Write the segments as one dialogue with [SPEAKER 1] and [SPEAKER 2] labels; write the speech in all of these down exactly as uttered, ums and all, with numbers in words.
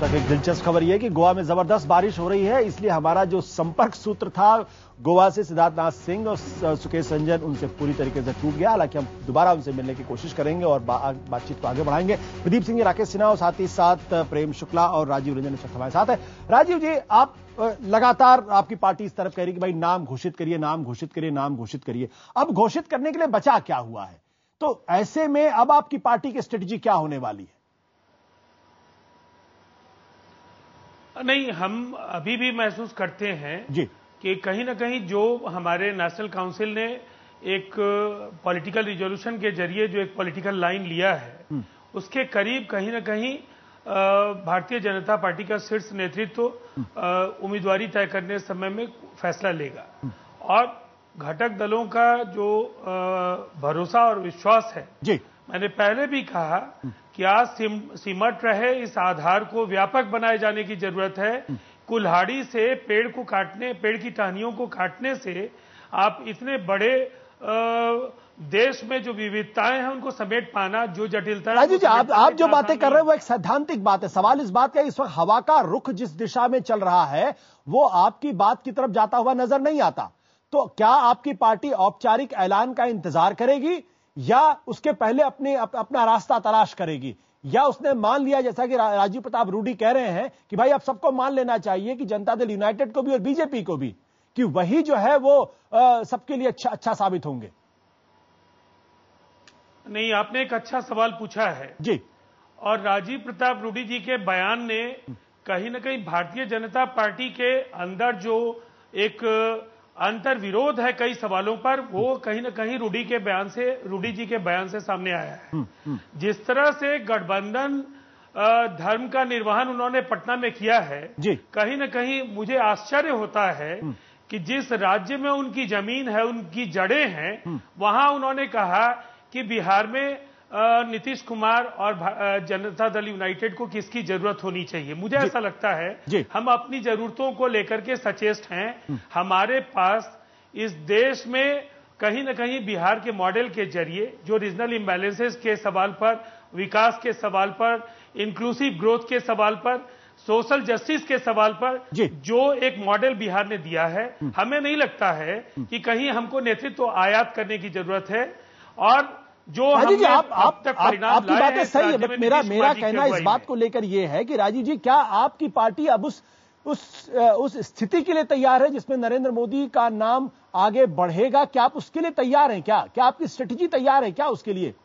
[SPEAKER 1] तक एक दिलचस्प खबर यह है कि गोवा में जबरदस्त बारिश हो रही है, इसलिए हमारा जो संपर्क सूत्र था गोवा से सिद्धार्थनाथ सिंह और सुकेश रंजन उनसे पूरी तरीके से टूट गया। हालांकि हम दोबारा उनसे मिलने की कोशिश करेंगे और बा, बातचीत को आगे बढ़ाएंगे। प्रदीप सिंह जी, राकेश सिन्हा और साथ ही साथ प्रेम शुक्ला और राजीव रंजन इस वक्त हमारे साथ है। राजीव जी, आप लगातार आपकी पार्टी इस तरफ कह रही कि भाई नाम घोषित करिए, नाम घोषित करिए, नाम घोषित करिए। अब घोषित करने के लिए बचा क्या हुआ है? तो ऐसे में अब आपकी पार्टी की स्ट्रेटजी क्या होने वाली है?
[SPEAKER 2] नहीं, हम अभी भी महसूस करते हैं
[SPEAKER 1] जी
[SPEAKER 2] कि कहीं ना कहीं जो हमारे नेशनल काउंसिल ने एक पॉलिटिकल रिजोल्यूशन के जरिए जो एक पॉलिटिकल लाइन लिया है उसके करीब कहीं ना कहीं भारतीय जनता पार्टी का शीर्ष नेतृत्व उम्मीदवारी तय करने समय में फैसला लेगा। और घटक दलों का जो भरोसा और विश्वास है,
[SPEAKER 1] जी
[SPEAKER 2] मैंने पहले भी कहा कि आज सिम, सिमट रहे इस आधार को व्यापक बनाए जाने की जरूरत है। कुल्हाड़ी से पेड़ को काटने, पेड़ की टहनियों को काटने से आप इतने बड़े आ, देश में जो विविधताएं हैं उनको समेट पाना, जो जटिलता है।
[SPEAKER 1] राजीव जी, आप, आप जो बातें कर रहे हैं वो एक सैद्धांतिक बात है। सवाल इस बात का इस वक्त हवा का रुख जिस दिशा में चल रहा है वो आपकी बात की तरफ जाता हुआ नजर नहीं आता। तो क्या आपकी पार्टी औपचारिक ऐलान का इंतजार करेगी या उसके पहले अपने अप, अपना रास्ता तलाश करेगी, या उसने मान लिया जैसा कि रा, राजीव प्रताप रूडी कह रहे हैं कि भाई अब सबको मान लेना चाहिए कि जनता दल यूनाइटेड को भी और बीजेपी को भी कि वही जो है वो सबके लिए अच्छा अच्छा साबित होंगे?
[SPEAKER 2] नहीं, आपने एक अच्छा सवाल पूछा है
[SPEAKER 1] जी।
[SPEAKER 2] और राजीव प्रताप रूडी जी के बयान ने कहीं ना कहीं भारतीय जनता पार्टी के अंदर जो एक अंतर विरोध है कई सवालों पर, वो कहीं ना कहीं रूडी के बयान से, रूडी जी के बयान से सामने आया है। जिस तरह से गठबंधन धर्म का निर्वहन उन्होंने पटना में किया है, कहीं ना कहीं मुझे आश्चर्य होता है कि जिस राज्य में उनकी जमीन है, उनकी जड़ें हैं, वहां उन्होंने कहा कि बिहार में नीतीश कुमार और जनता दल यूनाइटेड को किसकी जरूरत होनी चाहिए। मुझे ऐसा लगता है हम अपनी जरूरतों को लेकर के सचेष्ट हैं। हमारे पास इस देश में कहीं ना कहीं बिहार के मॉडल के जरिए जो रीजनल इम्बैलेंसेस के सवाल पर, विकास के सवाल पर, इंक्लूसिव ग्रोथ के सवाल पर, सोशल जस्टिस के सवाल पर जो एक मॉडल बिहार ने दिया है, हमें नहीं लगता है कि कहीं हमको नेतृत्व आयात करने की जरूरत है। और जो
[SPEAKER 1] राजीव जी, आप, आप, आप, आपकी बातें सही है, बट मेरा मेरा कहना इस बात को लेकर यह है कि राजीव जी, क्या आपकी पार्टी अब उस उस उस स्थिति के लिए तैयार है जिसमें नरेंद्र मोदी का नाम आगे बढ़ेगा? क्या आप उसके लिए तैयार हैं? क्या क्या आपकी स्ट्रेटेजी तैयार है क्या उसके लिए?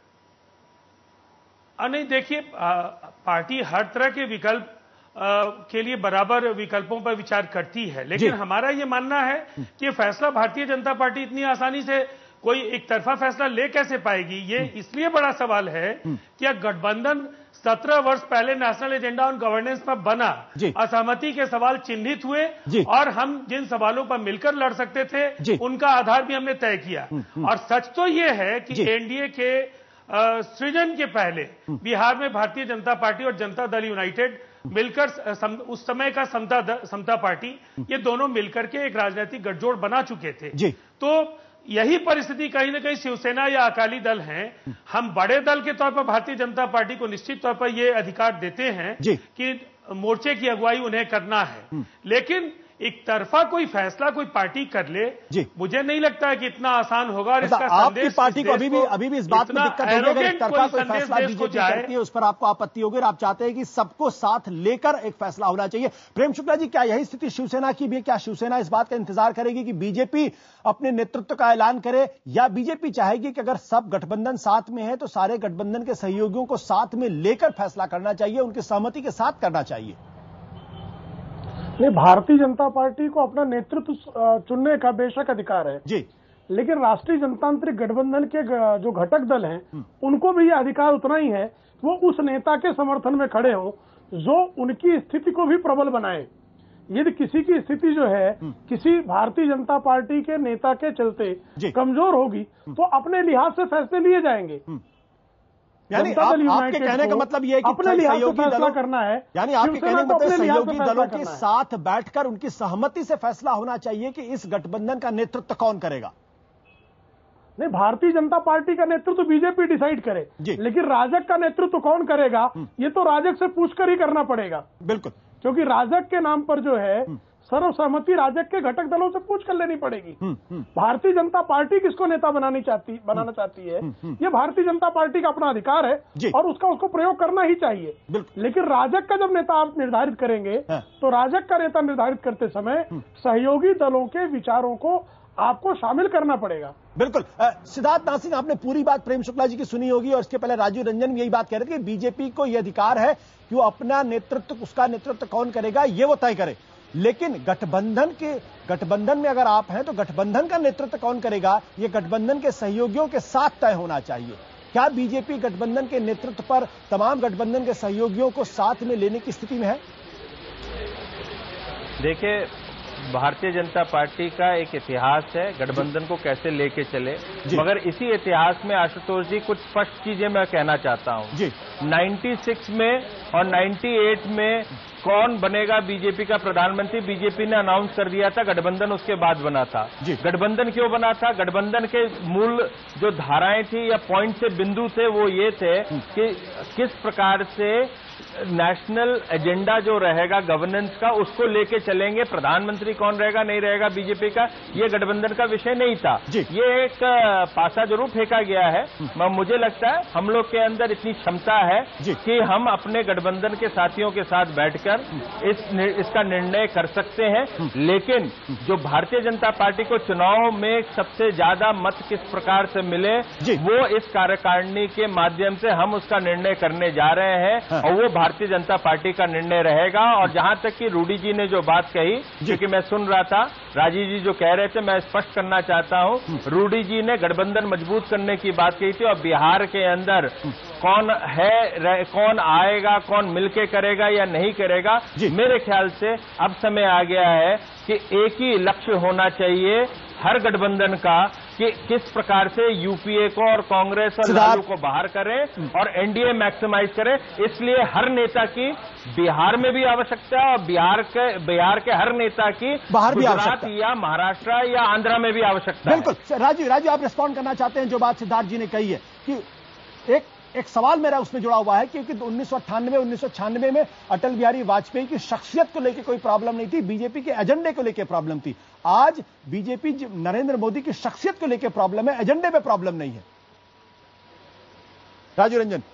[SPEAKER 2] नहीं, देखिए, पार्टी हर तरह के विकल्प आ, के लिए बराबर विकल्पों पर विचार करती है, लेकिन हमारा यह मानना है कि फैसला भारतीय जनता पार्टी इतनी आसानी से कोई एक तरफा फैसला ले कैसे पाएगी। ये इसलिए बड़ा सवाल है कि गठबंधन सत्रह वर्ष पहले नेशनल एजेंडा ऑन गवर्नेंस पर बना, असहमति के सवाल चिन्हित हुए और हम जिन सवालों पर मिलकर लड़ सकते थे उनका आधार भी हमने तय किया। और सच तो ये है कि एनडीए के सृजन के पहले बिहार में भारतीय जनता पार्टी और जनता दल यूनाइटेड मिलकर सम, उस समय का समता समता पार्टी, ये दोनों मिलकर के एक राजनीतिक गठजोड़ बना चुके थे। तो यही परिस्थिति कहीं ना कहीं शिवसेना या अकाली दल हैं। हम बड़े दल के तौर पर भारतीय जनता पार्टी को निश्चित तौर पर यह अधिकार देते हैं कि मोर्चे की अगुवाई उन्हें करना है, लेकिन एक तरफा कोई फैसला कोई पार्टी कर ले, मुझे नहीं लगता है कि इतना आसान होगा। और इसका
[SPEAKER 1] आपकी पार्टी को अभी भी अभी भी इस बात में दिक्कत होगी अगर एक तरफा कोई फैसला बीजेपी करती है, उस पर आपको आपत्ति होगी और आप चाहते हैं कि सबको साथ लेकर एक फैसला होना चाहिए। प्रेम शुक्ला जी, क्या यही स्थिति शिवसेना की भी है? क्या शिवसेना इस बात का इंतजार करेगी कि बीजेपी अपने नेतृत्व का ऐलान करे, या बीजेपी चाहेगी कि अगर सब गठबंधन साथ में है तो सारे गठबंधन के सहयोगियों को साथ में लेकर फैसला करना चाहिए, उनकी सहमति के साथ करना चाहिए?
[SPEAKER 3] नहीं, भारतीय जनता पार्टी को अपना नेतृत्व चुनने का बेशक अधिकार है
[SPEAKER 1] जी,
[SPEAKER 3] लेकिन राष्ट्रीय जनतांत्रिक गठबंधन के जो घटक दल हैं उनको भी यह अधिकार उतना ही है कि वो उस नेता के समर्थन में खड़े हों जो उनकी स्थिति को भी प्रबल बनाए। यदि किसी की स्थिति जो है किसी भारतीय जनता पार्टी के नेता के चलते कमजोर होगी तो अपने लिहाज से फैसले लिए जाएंगे।
[SPEAKER 1] यानी आप, आपके कहने का मतलब यह है कि
[SPEAKER 3] अपने लिहाज से फैसला करना है,
[SPEAKER 1] यानी आपके कहने का मतलब सहयोगी दलों के साथ बैठकर उनकी सहमति से फैसला होना चाहिए कि इस गठबंधन का नेतृत्व कौन करेगा।
[SPEAKER 3] नहीं, भारतीय जनता पार्टी का नेतृत्व बीजेपी डिसाइड करे, लेकिन राजग का नेतृत्व कौन करेगा ये तो राजग से पूछकर ही करना पड़ेगा।
[SPEAKER 1] बिल्कुल,
[SPEAKER 3] क्योंकि राजग के नाम पर जो है सर्वसहमति राजग के घटक दलों से पूछ कर लेनी पड़ेगी। भारतीय जनता पार्टी किसको नेता बनानी चाहती बनाना चाहती है ये भारतीय जनता पार्टी का अपना अधिकार है और उसका उसको प्रयोग करना ही चाहिए। लेकिन राजग का जब नेता आप निर्धारित करेंगे तो राजग का नेता निर्धारित करते समय सहयोगी दलों के विचारों को आपको शामिल करना पड़ेगा।
[SPEAKER 1] बिल्कुल। सिद्धार्थ नाथ सिंह, आपने पूरी बात प्रेम शुक्ला जी की सुनी होगी और इसके पहले राजीव रंजन भी यही बात कह रहे थे कि बीजेपी को यह अधिकार है कि वो अपना नेतृत्व, उसका नेतृत्व कौन करेगा ये वो तय करे, लेकिन गठबंधन के गठबंधन में अगर आप हैं तो गठबंधन का नेतृत्व कौन करेगा ये गठबंधन के सहयोगियों के साथ तय होना चाहिए। क्या बीजेपी गठबंधन के नेतृत्व पर तमाम गठबंधन के सहयोगियों को साथ में लेने की स्थिति में है?
[SPEAKER 4] देखिए, भारतीय जनता पार्टी का एक इतिहास है गठबंधन को कैसे लेके चले, मगर इसी इतिहास में आशुतोष जी कुछ स्पष्ट चीजें मैं कहना चाहता हूं। जी, छियानवे में और अट्ठानवे में कौन बनेगा बीजेपी का प्रधानमंत्री, बीजेपी ने अनाउंस कर दिया था, गठबंधन उसके बाद बना था। गठबंधन क्यों बना था? गठबंधन के मूल जो धाराएं थी या पॉइंट से बिंदु थे वो ये थे कि किस प्रकार से नेशनल एजेंडा जो रहेगा गवर्नेंस का उसको लेके चलेंगे, प्रधानमंत्री कौन रहेगा नहीं रहेगा बीजेपी का, ये गठबंधन का विषय नहीं था। ये एक पासा जरूर फेंका गया है, मुझे लगता है हम लोग के अंदर इतनी क्षमता है कि हम अपने गठबंधन के साथियों के साथ बैठकर इस इसका निर्णय कर सकते हैं। लेकिन जो भारतीय जनता पार्टी को चुनाव में सबसे ज्यादा मत किस प्रकार से मिले वो इस कार्यकारिणी के माध्यम से हम उसका निर्णय करने जा रहे हैं और वो भारतीय जनता पार्टी का निर्णय रहेगा। और जहां तक कि रूडी जी ने जो बात कही, क्योंकि मैं सुन रहा था राजीव जी जो कह रहे थे, मैं स्पष्ट करना चाहता हूं, रूडी जी ने गठबंधन मजबूत करने की बात कही थी और बिहार के अंदर कौन है, कौन आएगा, कौन मिलके करेगा या नहीं करेगा, मेरे ख्याल से अब समय आ गया है कि एक ही लक्ष्य होना चाहिए हर गठबंधन का कि किस प्रकार से यूपीए को और कांग्रेस और लालू को बाहर करें और एनडीए मैक्सिमाइज करें। इसलिए हर नेता की बिहार में भी आवश्यकता है और बिहार के बिहार के हर नेता की
[SPEAKER 1] बाहर भी
[SPEAKER 4] गुजरात या महाराष्ट्र या आंध्रा में भी आवश्यकता है।
[SPEAKER 1] बिल्कुल। राजीव राजीव आप रिस्पॉन्ड करना चाहते हैं जो बात सिद्धार्थ जी ने कही है कि एक एक सवाल मेरा उसमें जुड़ा हुआ है क्योंकि उन्नीस सौ अट्ठानवे उन्नीस सौ छियानवे में अटल बिहारी वाजपेयी की शख्सियत को लेकर कोई प्रॉब्लम नहीं थी, बीजेपी के एजेंडे को लेकर प्रॉब्लम थी। आज बीजेपी नरेंद्र मोदी की शख्सियत को लेकर प्रॉब्लम है, एजेंडे पे प्रॉब्लम नहीं है। राजीव रंजन,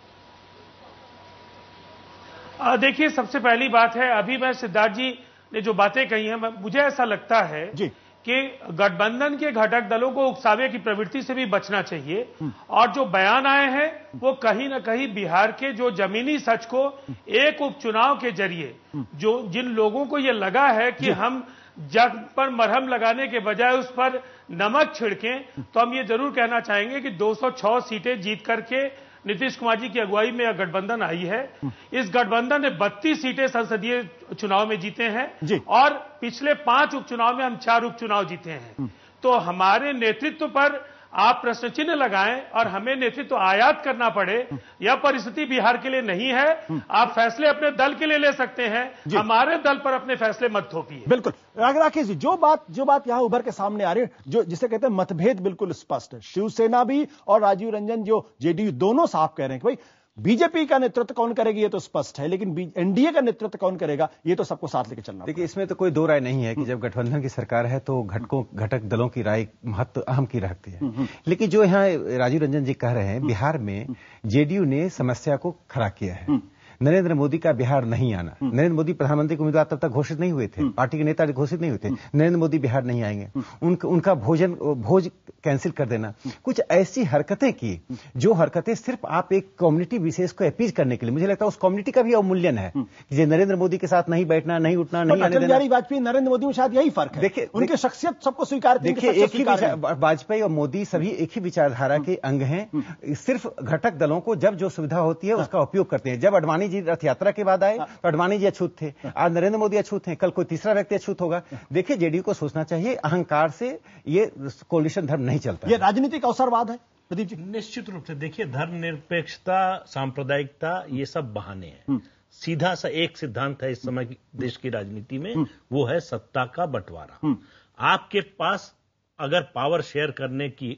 [SPEAKER 2] देखिए, सबसे पहली बात है, अभी मैं सिद्धार्थ जी ने जो बातें कही हैं, मुझे ऐसा लगता है जी कि गठबंधन के घटक दलों को उकसावे की प्रवृत्ति से भी बचना चाहिए और जो बयान आए हैं वो कहीं ना कहीं बिहार के जो जमीनी सच को एक उपचुनाव के जरिए जो जिन लोगों को ये लगा है कि हम जग पर मरहम लगाने के बजाय उस पर नमक छिड़कें, तो हम ये जरूर कहना चाहेंगे कि दो सौ छह सीटें जीत करके नीतीश कुमार जी की अगुवाई में यह गठबंधन आई है। इस गठबंधन ने बत्तीस सीटें संसदीय चुनाव में जीते हैं और पिछले पांच उपचुनाव में हम चार उपचुनाव जीते हैं। तो हमारे नेतृत्व पर आप प्रश्न चिन्ह लगाएं और हमें नेतृत्व आयात करना पड़े, यह परिस्थिति बिहार के लिए नहीं है। आप फैसले अपने दल के लिए ले सकते हैं, हमारे दल पर अपने फैसले मत थोपिए।
[SPEAKER 1] बिल्कुल। राकेश जी, जो बात जो बात यहां उभर के सामने आ रही है, जो जिसे कहते हैं मतभेद बिल्कुल स्पष्ट है। शिवसेना भी और राजीव रंजन जो जेडीयू दोनों साफ कह रहे हैं कि भाई बीजेपी का नेतृत्व कौन करेगी ये तो स्पष्ट है, लेकिन एनडीए का नेतृत्व कौन करेगा ये तो सबको साथ लेकर चलना।
[SPEAKER 5] देखिए, इसमें तो कोई दो राय नहीं है कि जब गठबंधन की सरकार है तो घटकों घटक दलों की राय महत्व अहम की रखती है। लेकिन जो यहाँ राजीव रंजन जी कह रहे हैं, बिहार में जेडीयू ने समस्या को खड़ा किया है। नरेंद्र मोदी का बिहार नहीं आना, नरेंद्र मोदी प्रधानमंत्री के उम्मीदवार तब तक घोषित नहीं हुए थे, पार्टी के नेता घोषित नहीं हुए थे, नरेंद्र मोदी बिहार नहीं आएंगे, उनका उनका भोजन भोज कैंसिल कर देना, कुछ ऐसी हरकतें की जो हरकतें सिर्फ आप एक कम्युनिटी विशेष को अपीज करने के लिए, मुझे लगता है उस कम्युनिटी का भी अवमूल्यन है कि नरेंद्र मोदी के साथ नहीं बैठना, नहीं उठना, नहीं आने देना।
[SPEAKER 1] वाजपेयी नरेंद्र मोदी में शायद यही फर्क है। देखिए, उनकी शख्सियत सबको स्वीकार।
[SPEAKER 5] देखिए, एक ही वाजपेयी और मोदी सभी एक ही विचारधारा के अंग हैं, सिर्फ घटक दलों को जब जो सुविधा होती है उसका उपयोग करते हैं। जब अडवाणी जी रथ यात्रा के बाद आए तो अडवाणी जी अछूत थे, आज नरेंद्र मोदी अछूत हैं, कल कोई तीसरा व्यक्ति अछूत होगा। देखिए, जेडीयू को सोचना चाहिए, अहंकार से ये कोलिशन धर्म नहीं चलता।
[SPEAKER 1] ये राजनीतिक अवसरवाद है प्रदीप जी।
[SPEAKER 6] निश्चित रूप से देखिए, धर्मनिरपेक्षता, सांप्रदायिकता, ये सब बहाने हैं। सीधा सा एक सिद्धांत है इस समय देश की राजनीति में, वो है सत्ता का बंटवारा। आपके पास अगर पावर शेयर करने की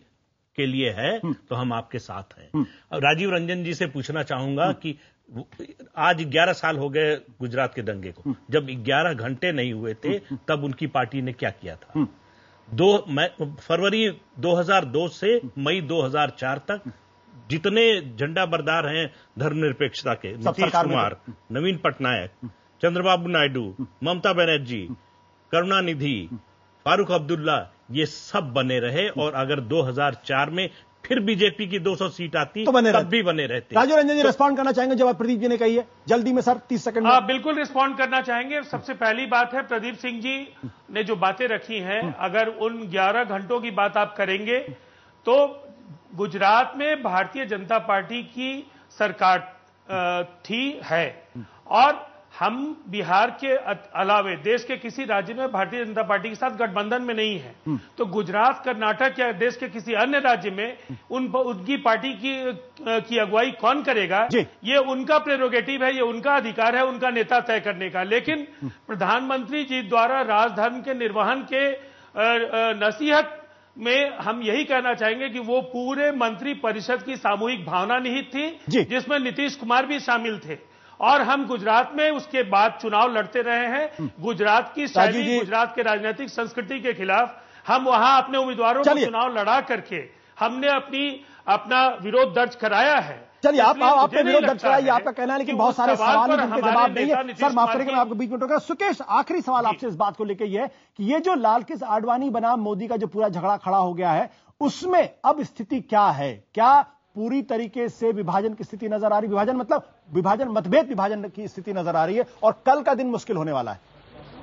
[SPEAKER 6] के लिए है तो हम आपके साथ हैं। राजीव रंजन जी से पूछना चाहूंगा कि आज ग्यारह साल हो गए गुजरात के दंगे को, जब ग्यारह घंटे नहीं हुए थे तब उनकी पार्टी ने क्या किया था? दो फरवरी दो हज़ार दो से मई दो हज़ार चार तक जितने झंडा बरदार हैं धर्मनिरपेक्षता के, नीतीश कुमार, नवीन पटनायक, चंद्रबाबू नायडू, ममता बनर्जी, करुणानिधि, फारूक अब्दुल्ला, ये सब बने रहे। और अगर दो हज़ार चार में फिर बीजेपी की दो सौ सीट आती तो बने तब भी बने रहते।
[SPEAKER 1] राजीव रंजन जी, तो, रिस्पॉन्ड करना चाहेंगे जब प्रदीप जी ने कही है? जल्दी में सर, तीस सेकंड में।
[SPEAKER 2] हाँ, बिल्कुल रिस्पॉन्ड करना चाहेंगे। सबसे पहली बात है, प्रदीप सिंह जी ने जो बातें रखी हैं, अगर उन ग्यारह घंटों की बात आप करेंगे तो गुजरात में भारतीय जनता पार्टी की सरकार थी है, और हम बिहार के अलावे देश के किसी राज्य में भारतीय जनता पार्टी के साथ गठबंधन में नहीं है। तो गुजरात, कर्नाटक या देश के किसी अन्य राज्य में उन उनकी पार्टी की की अगुवाई कौन करेगा, ये उनका प्रेरोगेटिव है, ये उनका अधिकार है, उनका नेता तय करने का। लेकिन प्रधानमंत्री जी द्वारा राजधर्म के निर्वहन के नसीहत में हम यही कहना चाहेंगे कि वो पूरे मंत्री परिषद की सामूहिक भावना निहित थी, जिसमें नीतीश कुमार भी शामिल थे। और हम गुजरात में उसके बाद चुनाव लड़ते रहे हैं। गुजरात की शैली, गुजरात के राजनीतिक संस्कृति के खिलाफ हम वहां अपने उम्मीदवारों को चुनाव लड़ा करके हमने अपनी अपना विरोध दर्ज कराया है।
[SPEAKER 1] चलिए, आप आपने विरोध दर्ज कराया, आपका कहना है, लेकिन बहुत सारे सवाल हैं जिनके जवाब नहीं है। सर माफ करेंगे, मैं आपको बीच में टोका। सुकेश, आखिरी सवाल आपसे इस बात को लेकर यह है कि ये जो लालकृष्ण आडवाणी बनाम मोदी का जो पूरा झगड़ा खड़ा हो गया है, उसमें अब स्थिति क्या है? क्या पूरी तरीके से विभाजन की स्थिति नजर आ रही? विभाजन मतलब विभाजन, मतभेद विभाजन की स्थिति नजर आ रही है, और कल का दिन मुश्किल होने वाला है।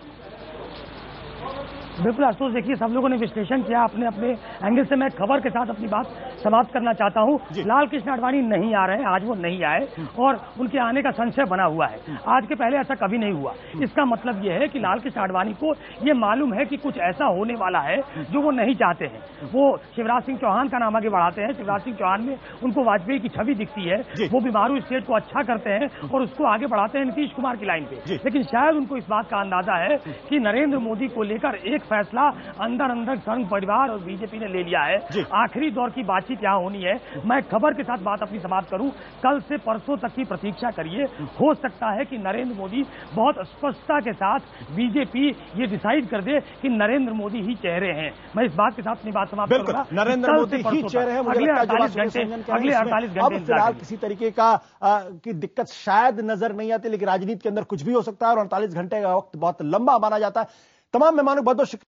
[SPEAKER 3] बिल्कुल आशुतोष, देखिए सब लोगों ने विश्लेषण किया अपने अपने एंगल से। मैं खबर के साथ अपनी बात समाप्त करना चाहता हूं। लालकृष्ण आडवाणी नहीं आ रहे हैं, आज वो नहीं आए और उनके आने का संशय बना हुआ है। आज के पहले ऐसा कभी नहीं हुआ। इसका मतलब यह है कि लालकृष्ण आडवाणी को यह मालूम है कि कुछ ऐसा होने वाला है जो वो नहीं चाहते हैं। वो शिवराज सिंह चौहान का नाम आगे बढ़ाते हैं। शिवराज सिंह चौहान में उनको वाजपेयी की छवि दिखती है, वो बीमारू स्टेट को अच्छा करते हैं और उसको आगे बढ़ाते हैं नीतीश कुमार की लाइन पे। लेकिन शायद उनको इस बात का अंदाजा है कि नरेंद्र मोदी को लेकर एक फैसला अंदर अंदर संघ परिवार और बीजेपी ने ले लिया है। आखिरी दौर की बातचीत यहां होनी है। मैं खबर के साथ बात अपनी समाप्त करूं, कल से परसों तक की प्रतीक्षा करिए। हो सकता है कि नरेंद्र मोदी बहुत स्पष्टता के साथ बीजेपी ये डिसाइड कर दे कि नरेंद्र मोदी ही चेहरे हैं। मैं इस बात के साथ अपनी बात समाप्त करूंगा।
[SPEAKER 1] नरेंद्र मोदी ही चेहरे हैं।
[SPEAKER 3] अगले अड़तालीस घंटे अगले अड़तालीस घंटे
[SPEAKER 1] फिलहाल किसी तरीके का आ, की दिक्कत शायद नजर नहीं आती, लेकिन राजनीति के अंदर कुछ भी हो सकता है और अड़तालीस घंटे का वक्त बहुत लंबा माना जाता है। तमाम मेहमानों को बहुत बहुत